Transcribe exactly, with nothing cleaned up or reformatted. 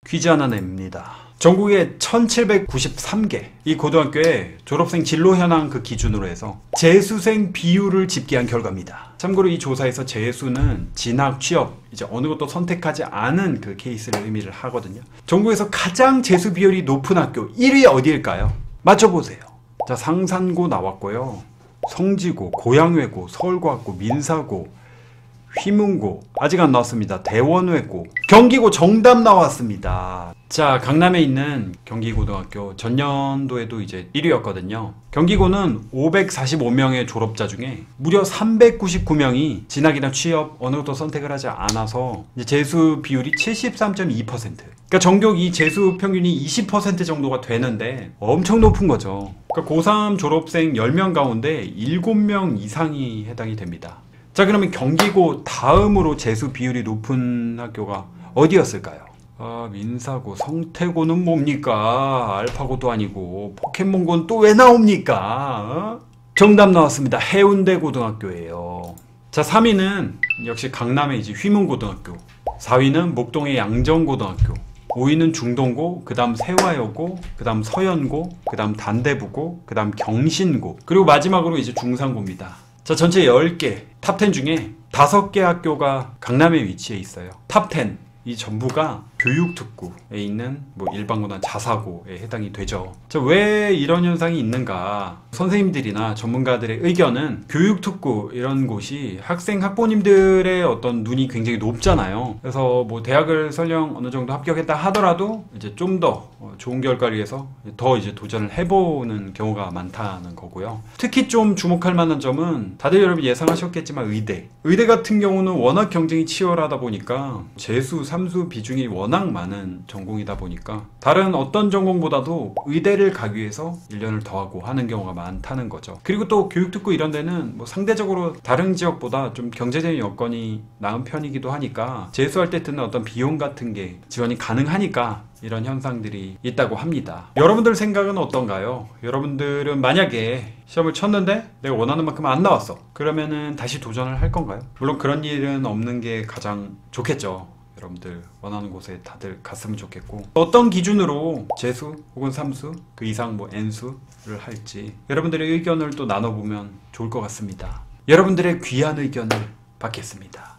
퀴즈 하나 냅니다. 전국에 천칠백구십삼 개 이 고등학교의 졸업생 진로 현황 그 기준으로 해서 재수생 비율을 집계한 결과입니다. 참고로 이 조사에서 재수는 진학, 취업, 이제 어느 것도 선택하지 않은 그 케이스를 의미를 하거든요. 전국에서 가장 재수 비율이 높은 학교 일 위 어디일까요? 맞춰보세요. 자, 상산고 나왔고요. 성지고, 고양외고, 서울과학고, 민사고, 휘문고, 아직 안 나왔습니다. 대원외고, 경기고 정답 나왔습니다. 자, 강남에 있는 경기고등학교 전년도에도 이제 일 위였거든요. 경기고는 오백사십오 명의 졸업자 중에 무려 삼백구십구 명이 진학이나 취업 어느 것도 선택을 하지 않아서 이제 재수 비율이 칠십삼 점 이 퍼센트. 그러니까 전격 이 재수 평균이 이십 퍼센트 정도가 되는데 엄청 높은 거죠. 그러니까 고삼 졸업생 열 명 가운데 일곱 명 이상이 해당이 됩니다. 자, 그러면 경기고 다음으로 재수 비율이 높은 학교가 어디였을까요? 아, 민사고, 성태고는 뭡니까? 알파고도 아니고 포켓몬고는 또 왜 나옵니까? 어? 정답 나왔습니다. 해운대 고등학교예요. 자, 삼 위는 역시 강남의 이제 휘문고등학교, 사 위는 목동의 양정고등학교, 오 위는 중동고, 그 다음 세화여고, 그 다음 서연고, 그 다음 단대부고, 그 다음 경신고, 그리고 마지막으로 이제 중산고입니다. 자, 전체 열 개 탑 텐 중에 다섯 개 학교가 강남에 위치해 있어요. 탑 텐 이 전부가 교육특구에 있는 뭐 일반고나 자사고에 해당이 되죠. 자, 왜 이런 현상이 있는가? 선생님들이나 전문가들의 의견은 교육특구 이런 곳이 학생 학부모님들의 어떤 눈이 굉장히 높잖아요. 그래서 뭐 대학을 설령 어느 정도 합격했다 하더라도 이제 좀 더 좋은 결과를 위해서 더 이제 도전을 해보는 경우가 많다는 거고요. 특히 좀 주목할 만한 점은 다들 여러분 예상하셨겠지만 의대 의대 같은 경우는 워낙 경쟁이 치열하다 보니까 재수, 삼수 비중이 워낙 많은 전공이다 보니까 다른 어떤 전공보다도 의대를 가기 위해서 일 년을 더하고 하는 경우가 많다는 거죠. 그리고 또 교육특구 이런 데는 뭐 상대적으로 다른 지역보다 좀 경제적인 여건이 나은 편이기도 하니까 재수할 때 드는 어떤 비용 같은 게 지원이 가능하니까 이런 현상들이 있다고 합니다. 여러분들 생각은 어떤가요? 여러분들은 만약에 시험을 쳤는데 내가 원하는 만큼 안 나왔어. 그러면은 다시 도전을 할 건가요? 물론 그런 일은 없는 게 가장 좋겠죠. 여러분들 원하는 곳에 다들 갔으면 좋겠고, 어떤 기준으로 재수 혹은 삼수 그 이상 뭐 N수를 할지 여러분들의 의견을 또 나눠보면 좋을 것 같습니다. 여러분들의 귀한 의견을 받겠습니다.